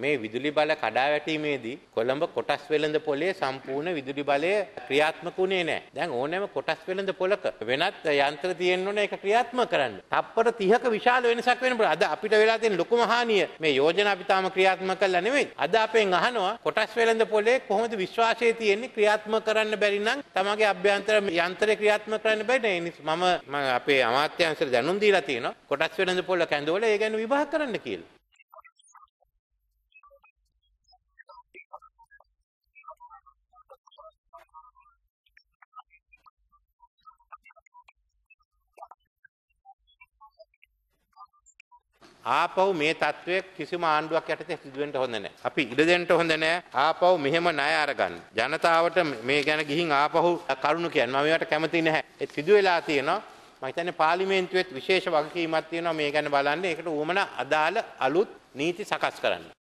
මේ විදුලි බල කඩා වැටීමේදී කොළඹ කොටස් වෙළඳ පොලේ සම්පූර්ණ විදුලි බලය ක්‍රියාත්මක වුණේ නැහැ. දැන් ඕනෑම කොටස් වෙළඳ පොලක වෙනත් යන්ත්‍ර තියෙන්න ඕනේ ඒක ක්‍රියාත්මක කරන්න. තප්පර 30ක විශාල වෙනසක් වෙන්න පුළුවන්. අද අපිට වෙලා තියෙන ලොකුම හානිය මේ යෝජනා අපි තාම ක්‍රියාත්මක කරලා නෙමෙයි. අද අපෙන් අහනවා කොටස් වෙළඳ පොලේ කොහොමද විශ්වාසය තියෙන්නේ ක්‍රියාත්මක කරන්න බැරි නම් තමගේ අභ්‍යන්තර යන්ත්‍රය ක්‍රියාත්මක කරන්න බැරි නේ. මම අපේ අමාත්‍යාංශයට දැනුම් දීලා තියෙනවා කොටස් වෙළඳ පොල කැඳවල ඒ ගැන විභාග කරන්න කියලා. ආපහු මේ තත්වයේ කිසිම ආණ්ඩුවක් යටතේ සිදු වෙන්න හොඳ නැහැ. අපි ඉඩ දෙන්න හොඳ නැහැ. ආපහු මෙහෙම ණය අරගන්න. ජනතාවට මේ ගැන ගිහින් ආපහු කරුණු කියන්න. මම ඒවට කැමති නැහැ. ඒ සිදු වෙලා තියෙනවා. මම හිතන්නේ පාර්ලිමේන්තුවේත් විශේෂ වගකීමක් තියෙනවා මේ ගැන බලන්න. ඒකට උවමන අදාළ අලුත් නීති සකස් කරන්න.